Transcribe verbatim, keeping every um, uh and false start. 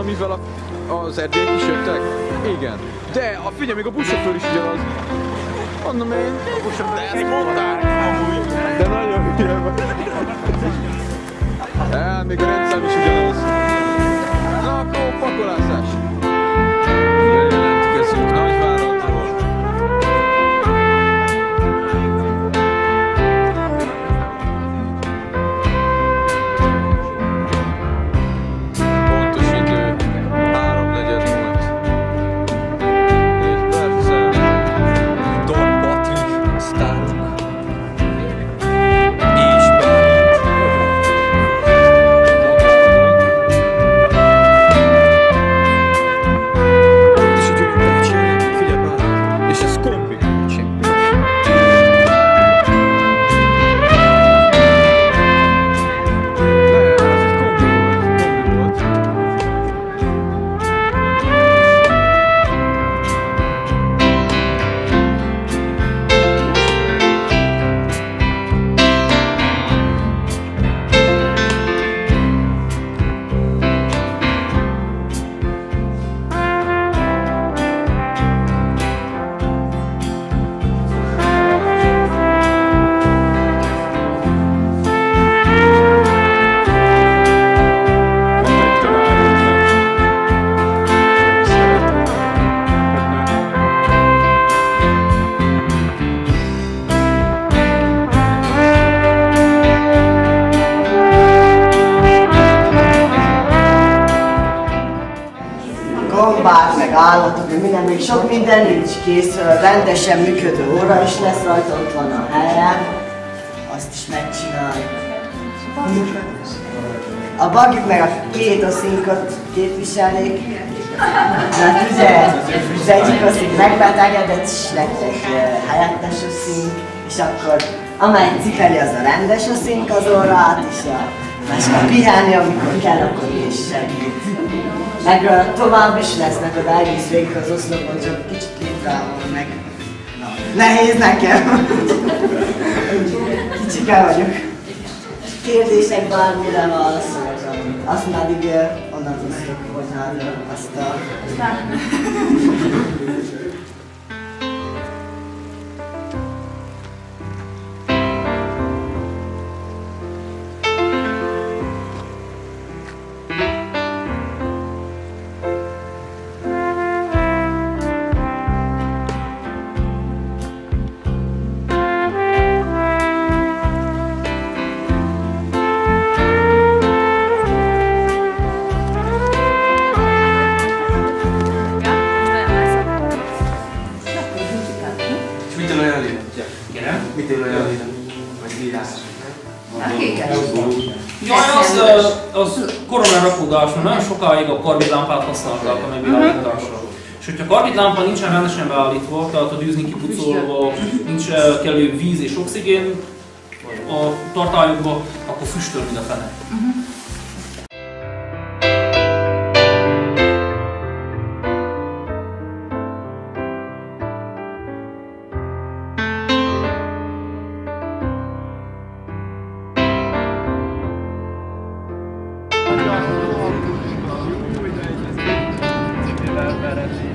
amivel a, az erdélyek is jöttek? Igen. De a, figyelj, még a buszsofőr is ugyanaz. Mondom én. A buszsofőr. De ezt mondták amúgy. De nagyon hülye vagy. Hát még a rendszám is ugyanaz. Na akkor pakolászás. Jelentkezünk Nagyváradról. Gombák, meg állatok, meg minden, még sok minden nincs kész, rendesen működő óra is lesz rajta, ott van a helyen, azt is megcsináljuk. A bagik meg a két oszinkot képviselik, mert ugye az egyik oszink megbetegedett, és lett egy helyettes oszink, és akkor amely cipeli az a rendes oszink az órát, és a másik pihenni, amikor kell, akkor is segít. Meg tovább is lesznek oda egész végig az oszlopon, csak kicsit létrával meg... Na, nehéz nekem! Kicsike vagyok. Kérdések bármire válaszolok, azt már addig onnan tudok hozzá azt a... Mit él olyan ide? Vagy írás? Jaj, az, az koronarakódás, mert nagyon sokáig a karbidlámpát használták a megvilágításra. És hogyha a karbidlámpa nincsen rendesen beállítva, tehát a dűzni kipucolva, nincs kellő víz és oxigén a tartályokba, akkor füstöl mind a fene. Better